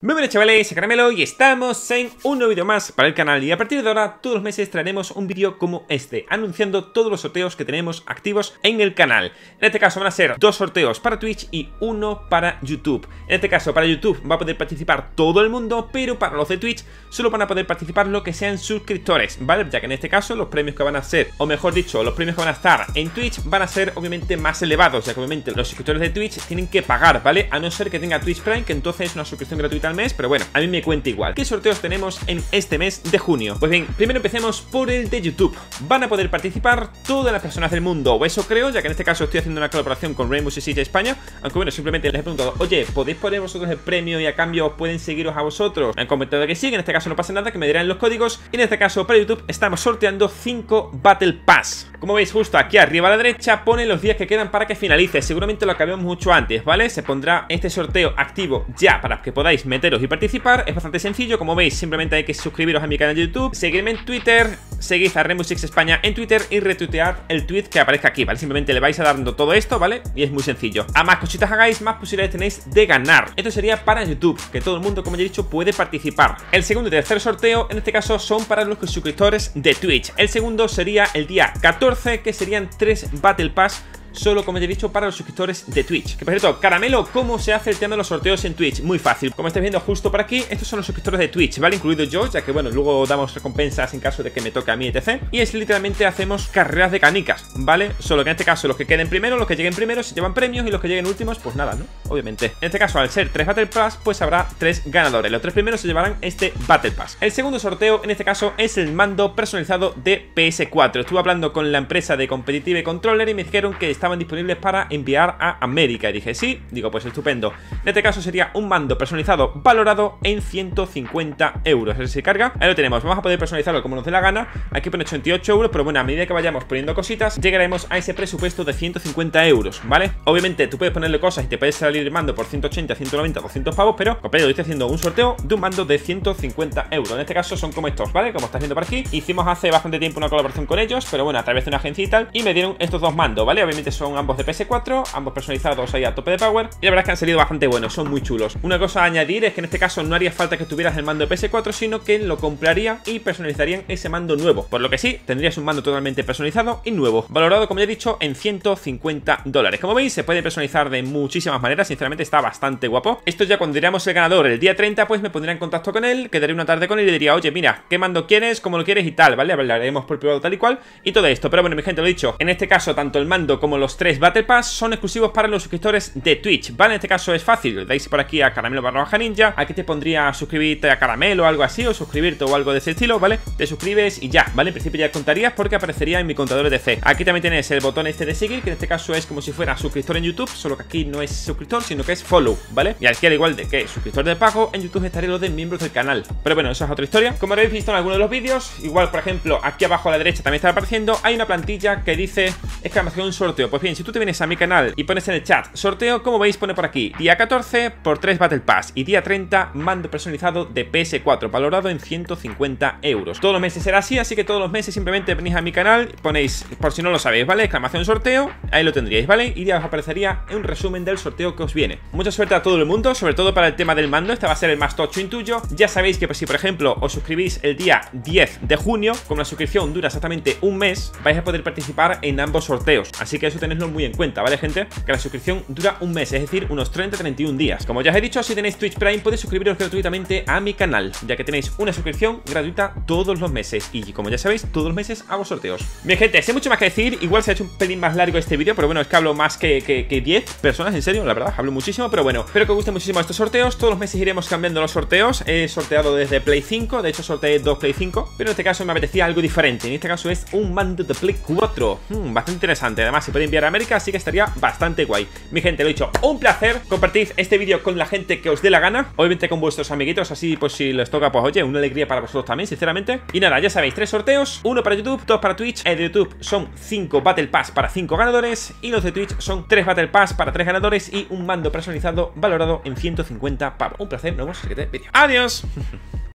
Muy buenas chavales, soy Caramelo y estamos en un nuevo vídeo más para el canal. Y a partir de ahora, todos los meses traeremos un vídeo como este, anunciando todos los sorteos que tenemos activos en el canal. En este caso van a ser 2 sorteos para Twitch y 1 para YouTube. En este caso para YouTube va a poder participar todo el mundo, pero para los de Twitch solo van a poder participar los que sean suscriptores, ¿vale? Ya que en este caso los premios que van a ser, o mejor dicho, los premios que van a estar en Twitch van a ser obviamente más elevados, ya que obviamente los suscriptores de Twitch tienen que pagar, ¿vale? A no ser que tenga Twitch Prime, que entonces es una suscripción gratuita al mes, pero bueno, a mí me cuenta igual. ¿Qué sorteos tenemos en este mes de junio? Pues bien, primero empecemos por el de YouTube. Van a poder participar todas las personas del mundo, o eso creo, ya que en este caso estoy haciendo una colaboración con Rainbow Six Siege España. Aunque bueno, simplemente les he preguntado, oye, ¿podéis poner vosotros el premio y a cambio os pueden seguiros a vosotros? Me han comentado que sí, que en este caso no pasa nada, que me dirán los códigos. Y en este caso para YouTube estamos sorteando 5 Battle Pass. Como veis, justo aquí arriba a la derecha pone los días que quedan para que finalice. Seguramente lo acabemos mucho antes, ¿vale? Se pondrá este sorteo activo ya para que podáis meteros y participar. Es bastante sencillo, como veis, simplemente hay que suscribiros a mi canal de YouTube, seguirme en Twitter, seguid a Rainbow Six España en Twitter y retuitear el tweet que aparezca aquí, ¿vale? Simplemente le vais a dando todo esto, ¿vale? Y es muy sencillo. A más cositas hagáis, más posibilidades tenéis de ganar. Esto sería para YouTube, que todo el mundo, como ya he dicho, puede participar. El segundo y tercer sorteo, en este caso, son para los suscriptores de Twitch. El segundo sería el día 14, que serían 3 Battle Pass, solo, como ya he dicho, para los suscriptores de Twitch. Que por cierto, Caramelo, ¿cómo se hace el tema de los sorteos en Twitch? Muy fácil, como estáis viendo justo por aquí, estos son los suscriptores de Twitch, ¿vale? Incluido yo, ya que bueno, luego damos recompensas en caso de que me toque a mí, etc. Y es literalmente hacemos carreras de canicas, ¿vale? Solo que en este caso los que queden primero, los que lleguen primero se llevan premios, y los que lleguen últimos, pues nada, ¿no? Obviamente. En este caso, al ser 3 Battle Pass, pues habrá 3 ganadores. Los 3 primeros se llevarán este Battle Pass. El segundo sorteo, en este caso, es el mando personalizado de PS4. Estuve hablando con la empresa de Competitive Controller y me dijeron que estaban disponibles para enviar a América, y dije sí, digo pues estupendo. En este caso sería un mando personalizado valorado en 150 euros. Así se carga, ahí lo tenemos, vamos a poder personalizarlo como nos dé la gana. Aquí pone 88 euros, pero bueno, a medida que vayamos poniendo cositas llegaremos a ese presupuesto de 150 euros, ¿vale? Obviamente tú puedes ponerle cosas y te puedes salir el mando por 180, 190, 200 pavos, pero como yo estoy haciendo un sorteo de un mando de 150 euros. En este caso son como estos, ¿vale? Como estás viendo por aquí. Hicimos hace bastante tiempo una colaboración con ellos, pero bueno, a través de una agencia y tal, y me dieron estos 2 mandos, ¿vale? Obviamente son ambos de PS4, ambos personalizados ahí a tope de power, y la verdad es que han salido bastante buenos, son muy chulos. Una cosa a añadir es que en este caso no haría falta que tuvieras el mando de PS4, sino que lo compraría y personalizarían ese mando nuevo, por lo que sí, tendrías un mando totalmente personalizado y nuevo, valorado, como ya he dicho, en 150 dólares. Como veis, se puede personalizar de muchísimas maneras, sinceramente está bastante guapo. Esto ya cuando diríamos el ganador el día 30, pues me pondría en contacto con él, quedaría una tarde con él y le diría, oye, mira, ¿qué mando quieres? ¿Cómo lo quieres? Y tal, ¿vale? Hablaremos por privado tal y cual, y todo esto. Pero bueno, mi gente, lo he dicho, en este caso tanto el mando como los 3 Battle Pass son exclusivos para los suscriptores de Twitch, ¿vale? En este caso es fácil, dais por aquí a Caramelo_ninja, aquí te pondría suscribirte a Caramelo o algo así, o suscribirte o algo de ese estilo, ¿vale? Te suscribes y ya, ¿vale? En principio ya contarías porque aparecería en mi contador de fe. Aquí también tienes el botón este de seguir, que en este caso es como si fuera suscriptor en YouTube, solo que aquí no es suscriptor, sino que es follow, ¿vale? Y aquí al igual de que suscriptor de pago, en YouTube estaría lo de miembros del canal. Pero bueno, eso es otra historia. Como habréis visto en alguno de los vídeos, igual por ejemplo, aquí abajo a la derecha también está apareciendo, hay una plantilla que dice exclamación sorteo. Pues bien, si tú te vienes a mi canal y pones en el chat sorteo, como veis pone por aquí día 14 por 3 Battle Pass y día 30 mando personalizado de PS4 valorado en 150 euros. Todos los meses será así, así que todos los meses simplemente venís a mi canal, ponéis, por si no lo sabéis, ¿vale? Exclamación sorteo, ahí lo tendríais, ¿vale? Y ya os aparecería un resumen del sorteo que os viene. Mucha suerte a todo el mundo, sobre todo para el tema del mando, este va a ser el más tocho intuyo. Ya sabéis que pues, si por ejemplo os suscribís el día 10 de junio, como la suscripción dura exactamente un mes, vais a poder participar en ambos sorteos, así que eso tenedlo muy en cuenta, ¿vale, gente? Que la suscripción dura un mes, es decir, unos 30-31 días. Como ya os he dicho, si tenéis Twitch Prime podéis suscribiros gratuitamente a mi canal, ya que tenéis una suscripción gratuita todos los meses, y como ya sabéis, todos los meses hago sorteos. Bien, gente, sé mucho más que decir, igual se ha hecho un pelín más largo este vídeo, pero bueno, es que hablo más que 10 personas, en serio, la verdad, hablo muchísimo, pero bueno, espero que os gusten muchísimo estos sorteos. Todos los meses iremos cambiando los sorteos. He sorteado desde Play 5, de hecho sorteé 2 Play 5, pero en este caso me apetecía algo diferente. En este caso es un mando de Play 4, bastante interesante, además se puede enviar a América, así que estaría bastante guay. Mi gente, lo he dicho, un placer. Compartid este vídeo con la gente que os dé la gana, obviamente con vuestros amiguitos, así pues si les toca, pues oye, una alegría para vosotros también, sinceramente. Y nada, ya sabéis, 3 sorteos, 1 para YouTube, 2 para Twitch. El de YouTube son 5 Battle Pass para 5 ganadores, y los de Twitch son 3 Battle Pass para 3 ganadores y un mando personalizado valorado en 150 pavos. Un placer, nos vemos en el siguiente vídeo. ¡Adiós!